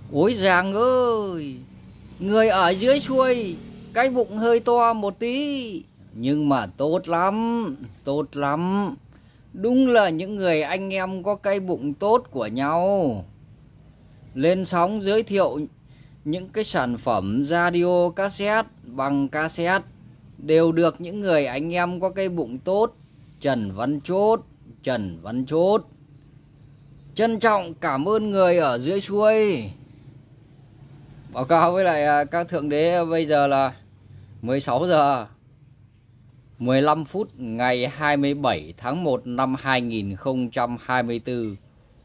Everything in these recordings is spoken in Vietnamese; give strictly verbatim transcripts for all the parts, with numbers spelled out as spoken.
Ôi Giàng ơi, người ở dưới xuôi, cái bụng hơi to một tí, nhưng mà tốt lắm, tốt lắm. Đúng là những người anh em có cái bụng tốt của nhau. Lên sóng giới thiệu những cái sản phẩm radio cassette bằng cassette đều được những người anh em có cái bụng tốt. Trần Văn Chốt, Trần Văn Chốt. Trân trọng cảm ơn người ở dưới xuôi. Báo cáo với lại các thượng đế, bây giờ là mười sáu giờ mười lăm phút ngày hai mươi bảy tháng một năm hai nghìn không trăm hai mươi tư.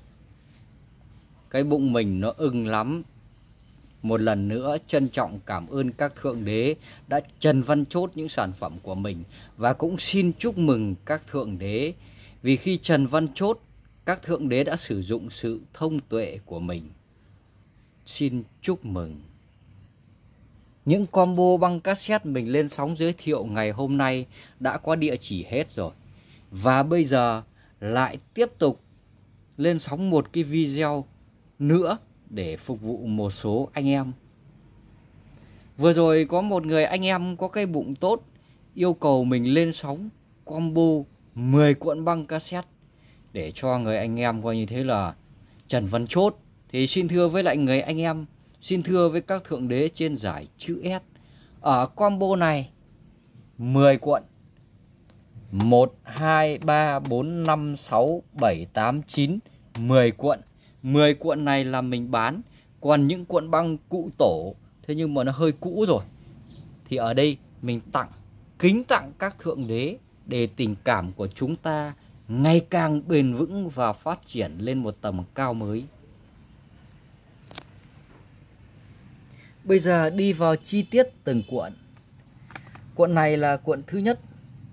Cái bụng mình nó ưng lắm. Một lần nữa trân trọng cảm ơn các thượng đế đã Trần Văn Chốt những sản phẩm của mình. Và cũng xin chúc mừng các thượng đế, vì khi Trần Văn Chốt, các thượng đế đã sử dụng sự thông tuệ của mình. Xin chúc mừng. Những combo băng cassette mình lên sóng giới thiệu ngày hôm nay đã có địa chỉ hết rồi. Và bây giờ lại tiếp tục lên sóng một cái video nữa để phục vụ một số anh em. Vừa rồi có một người anh em có cái bụng tốt yêu cầu mình lên sóng combo mười cuộn băng cassette để cho người anh em coi như thế là Trần Văn Chốt. Thì xin thưa với lại người anh em, xin thưa với các thượng đế trên giải chữ S, ở combo này mười cuộn, một, hai, ba, bốn, năm, sáu, bảy, tám, chín, mười cuộn. mười cuộn này là mình bán. Còn những cuộn băng cụ tổ, thế nhưng mà nó hơi cũ rồi, thì ở đây mình tặng, kính tặng các thượng đế để tình cảm của chúng ta ngày càng bền vững và phát triển lên một tầm cao mới. Bây giờ đi vào chi tiết từng cuộn. Cuộn này là cuộn thứ nhất.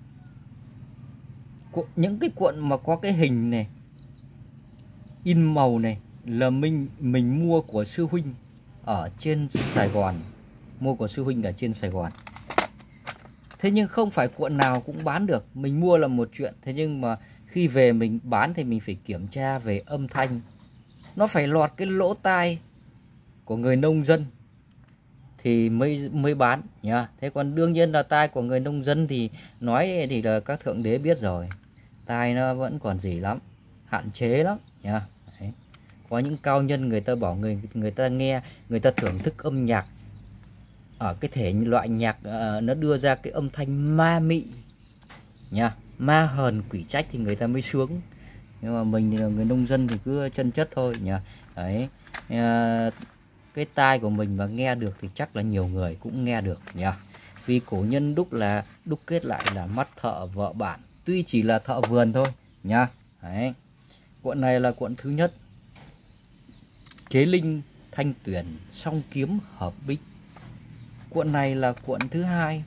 Cuộn, những cái cuộn mà có cái hình này, in màu này là mình mình mua của sư huynh ở trên Sài Gòn. Mua của sư huynh ở trên Sài Gòn. Thế nhưng không phải cuộn nào cũng bán được. Mình mua là một chuyện, thế nhưng mà khi về mình bán thì mình phải kiểm tra về âm thanh. Nó phải lọt cái lỗ tai của người nông dân thì mới mới bán nhá. Thế còn đương nhiên là tai của người nông dân thì nói thì là các thượng đế biết rồi, tai nó vẫn còn gì lắm, hạn chế lắm nhá. Đấy. Có những cao nhân người ta bảo người người ta nghe, người ta thưởng thức âm nhạc ở cái thể loại nhạc uh, nó đưa ra cái âm thanh ma mị nha, ma hờn quỷ trách thì người ta mới sướng. Nhưng mà mình thì là người nông dân thì cứ chân chất thôi nhỉ. Đấy. Uh, cái tai của mình mà nghe được thì chắc là nhiều người cũng nghe được nhỉ. Vì cổ nhân đúc là đúc kết lại là mắt thợ vợ bạn, tuy chỉ là thợ vườn thôi nhá. Đấy. Cuộn này là cuộn thứ nhất. Chế linh thanh tuyển song kiếm hợp bích. Cuộn này là cuộn thứ hai.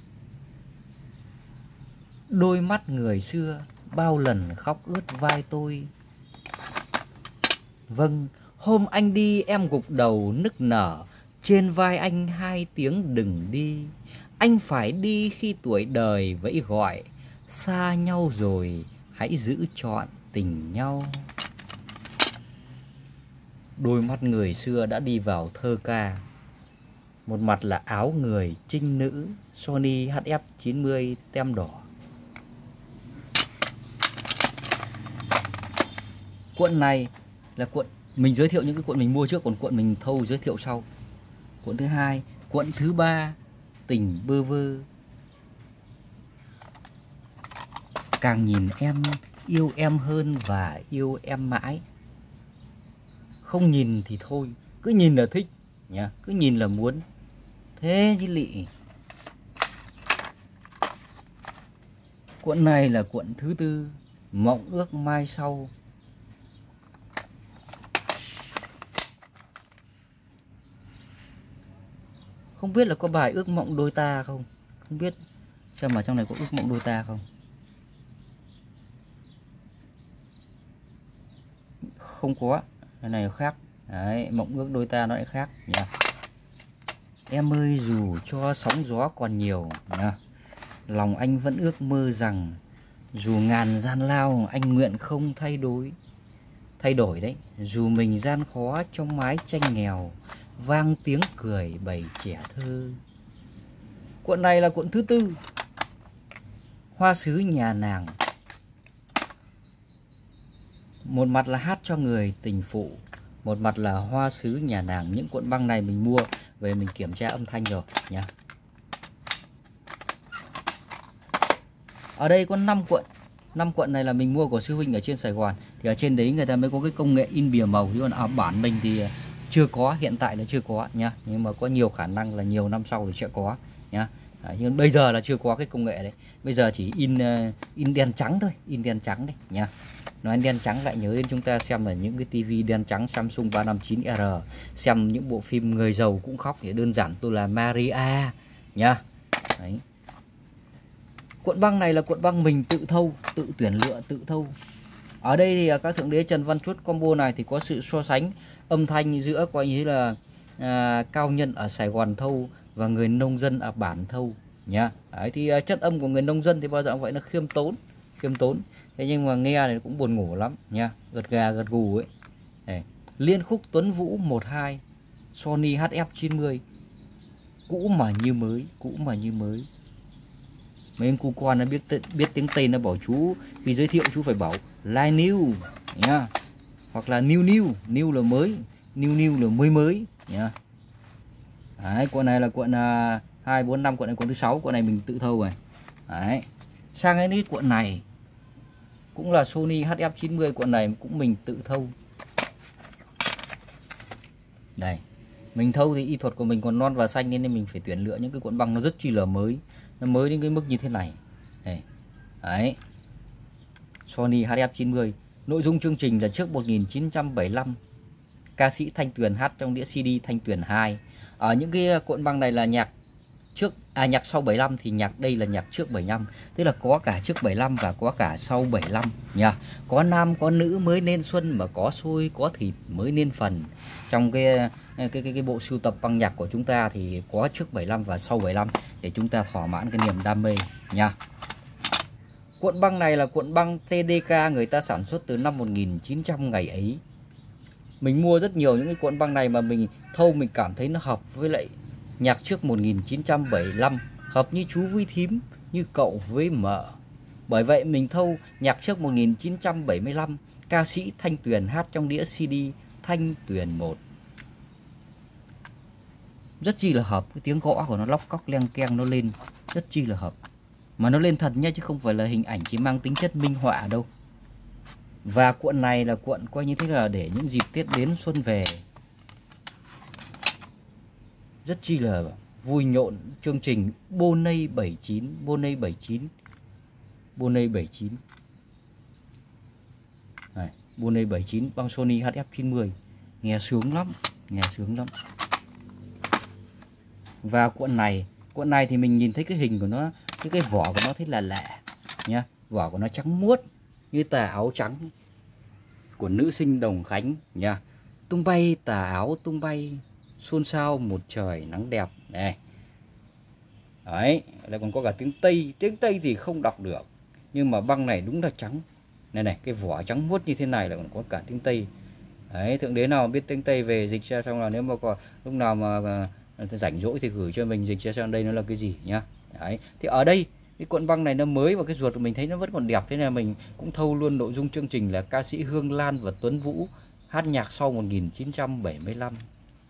Đôi mắt người xưa bao lần khóc ướt vai tôi. Vâng, hôm anh đi em gục đầu nức nở, trên vai anh hai tiếng đừng đi. Anh phải đi khi tuổi đời vẫy gọi, xa nhau rồi hãy giữ trọn tình nhau. Đôi mắt người xưa đã đi vào thơ ca. Một mặt là áo người trinh nữ Sony hát ép chín mươi tem đỏ. Cuộn này là cuộn mình giới thiệu những cái cuộn mình mua trước, còn cuộn mình thâu giới thiệu sau. Cuộn thứ hai, cuộn thứ ba, tình bơ vơ. Càng nhìn em yêu em hơn và yêu em mãi. Không nhìn thì thôi, cứ nhìn là thích nhá, cứ nhìn là muốn. Thế chứ lị. Cuộn này là cuộn thứ tư, mộng ước mai sau. Không biết là có bài ước mộng đôi ta không? Không biết xem mà trong này có ước mộng đôi ta không? Không có, cái này khác. Đấy, mộng ước đôi ta nó lại khác nhá. Em ơi dù cho sóng gió còn nhiều nhá, lòng anh vẫn ước mơ rằng dù ngàn gian lao anh nguyện không thay đổi. Thay đổi đấy, dù mình gian khó trong mái tranh nghèo, vang tiếng cười bầy trẻ thơ. Cuộn này là cuộn thứ tư, Hoa sứ nhà nàng. Một mặt là hát cho người tình phụ, một mặt là hoa sứ nhà nàng. Những cuộn băng này mình mua về mình kiểm tra âm thanh rồi nhá. Ở đây có năm cuộn. năm cuộn này là mình mua của sư huynh ở trên Sài Gòn. Thì ở trên đấy người ta mới có cái công nghệ in bìa màu, chứ còn ở bản mình thì chưa có, hiện tại là chưa có nhá. Nhưng mà có nhiều khả năng là nhiều năm sau thì sẽ có nhá. Đấy, nhưng bây giờ là chưa có cái công nghệ đấy. Bây giờ chỉ in uh, in đen trắng thôi, in đen trắng đấy nhá. Nói đen trắng lại nhớ đến chúng ta xem ở những cái tivi đen trắng Samsung ba năm chín R, xem những bộ phim Người giàu cũng khóc thì đơn giản tôi là Maria nhá. Đấy. Cuộn băng này là cuộn băng mình tự thâu, tự tuyển lựa, tự thâu. Ở đây thì các thượng đế Trần Văn Chuốt combo này thì có sự so sánh âm thanh giữa coi như là à, cao nhân ở Sài Gòn thâu và người nông dân ở bản thâu nhá. Đấy, thì chất âm của người nông dân thì bao giờ cũng vậy, nó khiêm tốn, khiêm tốn. Thế nhưng mà nghe thì cũng buồn ngủ lắm nha, gật gà gật gù ấy. Đây. Liên khúc Tuấn Vũ một hai, Sony H F chín mươi, cũ mà như mới, cũ mà như mới. Mấy anh cu con nó biết biết tiếng Tây nó bảo chú khi giới thiệu chú phải bảo like new nhá, hoặc là new new, new là mới, new new là mới mới nhá. Đấy, cuộn này là cuộn uh, hai bốn năm, cuộn này cuộn thứ sáu, cuộn này mình tự thâu rồi. Đấy. Sang cái ní cuộn này cũng là Sony H F chín mươi, cuộn này cũng mình tự thâu. Đây, mình thâu thì y thuật của mình còn non và xanh nên mình phải tuyển lựa những cái cuộn băng nó rất chi là mới, nó mới đến cái mức như thế này. Đây. Đấy. Sony H F chín mươi. Nội dung chương trình là trước một nghìn chín trăm bảy mươi lăm, ca sĩ Thanh Tuyền hát trong đĩa xê đê Thanh Tuyền hai. Ở những cái cuộn băng này là nhạc trước à nhạc sau bảy mươi lăm, thì nhạc đây là nhạc trước bảy mươi lăm, tức là có cả trước bảy mươi lăm và có cả sau bảy mươi lăm nha. Có nam có nữ mới nên xuân, mà có xôi có thịt mới nên phần. Trong cái cái cái, cái bộ sưu tập băng nhạc của chúng ta thì có trước bảy mươi lăm và sau bảy mươi lăm để chúng ta thỏa mãn cái niềm đam mê nha. Cuộn băng này là cuộn băng tê đê ca, người ta sản xuất từ năm một nghìn chín trăm ngày ấy. Mình mua rất nhiều những cái cuộn băng này mà mình thâu mình cảm thấy nó hợp với lại nhạc trước một nghìn chín trăm bảy mươi lăm, hợp như chú với thím, như cậu với mợ. Bởi vậy mình thâu nhạc trước một nghìn chín trăm bảy mươi lăm, ca sĩ Thanh Tuyền hát trong đĩa xê đê Thanh Tuyền một. Rất chi là hợp, cái tiếng gõ của nó lóc cóc leng keng nó lên rất chi là hợp. Mà nó lên thật nha, chứ không phải là hình ảnh chỉ mang tính chất minh họa đâu. Và cuộn này là cuộn coi như thế là để những dịp Tết đến xuân về, rất chi là vui nhộn. Chương trình Bonay bảy mươi chín, Bonay bảy mươi chín, Bonay bảy mươi chín này, Bonay bảy mươi chín băng Sony H F chín mươi, nghe sướng lắm, nghe sướng lắm. Và cuộn này, cuộn này thì mình nhìn thấy cái hình của nó, cái cái vỏ của nó thế là lạ nhá, vỏ của nó trắng muốt như tà áo trắng của nữ sinh Đồng Khánh nha. Tung bay tà áo tung bay, xôn xao một trời nắng đẹp này. Đấy, lại còn có cả tiếng Tây, tiếng Tây thì không đọc được, nhưng mà băng này đúng là trắng. Này này, cái vỏ trắng muốt như thế này là còn có cả tiếng Tây. Đấy, thượng đế nào biết tiếng Tây về dịch ra, xong là nếu mà có lúc nào mà rảnh rỗi thì gửi cho mình dịch ra xem đây nó là cái gì nhá. Đấy, thì ở đây cái cuộn băng này nó mới và cái ruột của mình thấy nó vẫn còn đẹp, thế nên là mình cũng thâu luôn nội dung chương trình là ca sĩ Hương Lan và Tuấn Vũ hát nhạc sau một nghìn chín trăm bảy mươi lăm.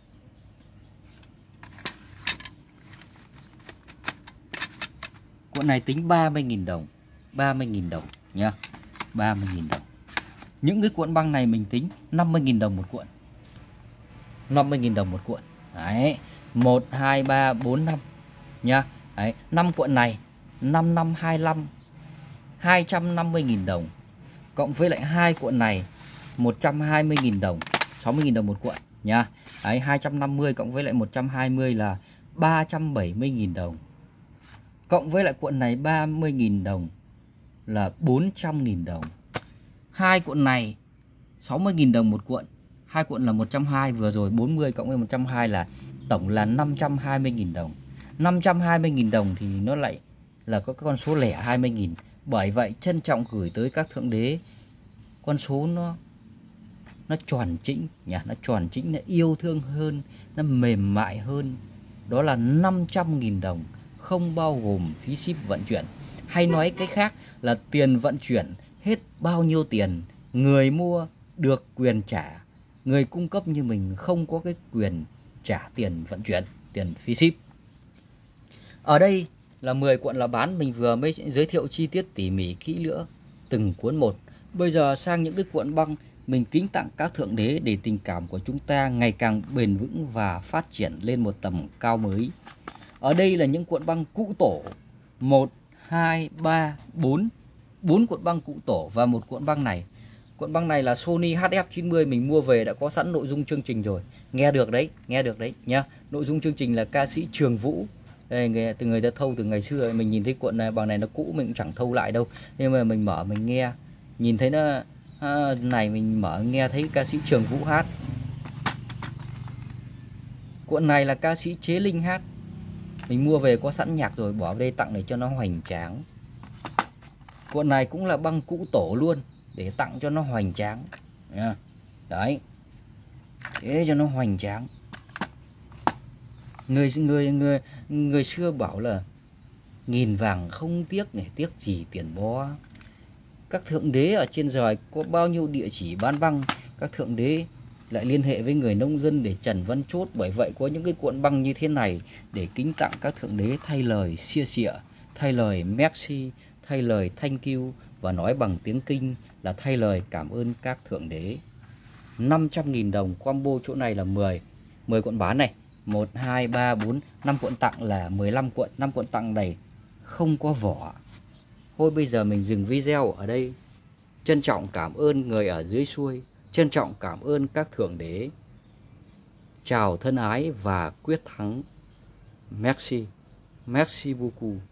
Cuộn này tính ba mươi nghìn đồng, ba mươi nghìn đồng nhá, ba mươi nghìn đồng. Những cái cuộn băng này mình tính năm mươi nghìn đồng một cuộn, năm mươi nghìn đồng một cuộn. Đấy, một, hai, ba, bốn, năm nhá. Đấy, năm cuộn này năm năm hai mươi lăm, hai trăm năm mươi nghìn đồng. Cộng với lại hai cuộn này một trăm hai mươi nghìn đồng, sáu mươi nghìn đồng một cuộn nhá. Đấy, hai trăm năm mươi cộng với lại một trăm hai mươi là ba trăm bảy mươi nghìn đồng. Cộng với lại cuộn này ba mươi nghìn đồng là bốn trăm nghìn đồng. Hai cuộn này sáu mươi nghìn đồng một cuộn. Hai cuộn là một trăm hai mươi, vừa rồi bốn mươi cộng với một trăm hai mươi là tổng là năm trăm hai mươi nghìn đồng. năm trăm hai mươi nghìn đồng thì nó lại là có cái con số lẻ hai mươi nghìn. Bởi vậy trân trọng gửi tới các thượng đế con số nó nó tròn trĩnh nhỉ, nó tròn trĩnh, nó yêu thương hơn, nó mềm mại hơn. Đó là năm trăm nghìn đồng, không bao gồm phí ship vận chuyển. Hay nói cách khác là tiền vận chuyển hết bao nhiêu tiền, người mua được quyền trả, người cung cấp như mình không có cái quyền trả tiền vận chuyển, tiền phí ship. Ở đây là mười cuộn là bán, mình vừa mới giới thiệu chi tiết tỉ mỉ kỹ lưỡng từng cuốn một. Bây giờ sang những cái cuộn băng mình kính tặng các thượng đế để tình cảm của chúng ta ngày càng bền vững và phát triển lên một tầm cao mới. Ở đây là những cuộn băng cũ tổ, một, hai, ba, bốn. bốn cuộn băng cũ tổ và một cuộn băng này. Cuộn băng này là Sony H F chín mươi, mình mua về đã có sẵn nội dung chương trình rồi. Nghe được đấy, nghe được đấy nhá. Nội dung chương trình là ca sĩ Trường Vũ. Đây, người, từ người ta thâu từ ngày xưa, mình nhìn thấy cuộn này bằng này nó cũ mình cũng chẳng thâu lại đâu. Nhưng mà mình mở mình nghe, nhìn thấy nó à, này mình mở nghe thấy ca sĩ Trường Vũ hát. Cuộn này là ca sĩ Chế Linh hát. Mình mua về có sẵn nhạc rồi, bỏ vào đây tặng để cho nó hoành tráng. Cuộn này cũng là băng cũ tổ luôn, để tặng cho nó hoành tráng. Đấy, thế cho nó hoành tráng. Người người người người xưa bảo là nghìn vàng không tiếc, để tiếc gì tiền bó. Các thượng đế ở trên trời có bao nhiêu địa chỉ bán băng, các thượng đế lại liên hệ với người nông dân để trần văn chốt. Bởi vậy có những cái cuộn băng như thế này để kính tặng các thượng đế, thay lời xia xịa, thay lời merci, thay lời thank you, và nói bằng tiếng Kinh là thay lời cảm ơn các thượng đế. Năm trăm nghìn đồng combo chỗ này là mười mười cuộn bán này, một, hai, ba, bốn, năm cuộn tặng là mười lăm cuộn. năm cuộn tặng này không có vỏ. Thôi bây giờ mình dừng video ở đây. Trân trọng cảm ơn người ở dưới xuôi, trân trọng cảm ơn các thượng đế. Chào thân ái và quyết thắng. Merci, merci beaucoup.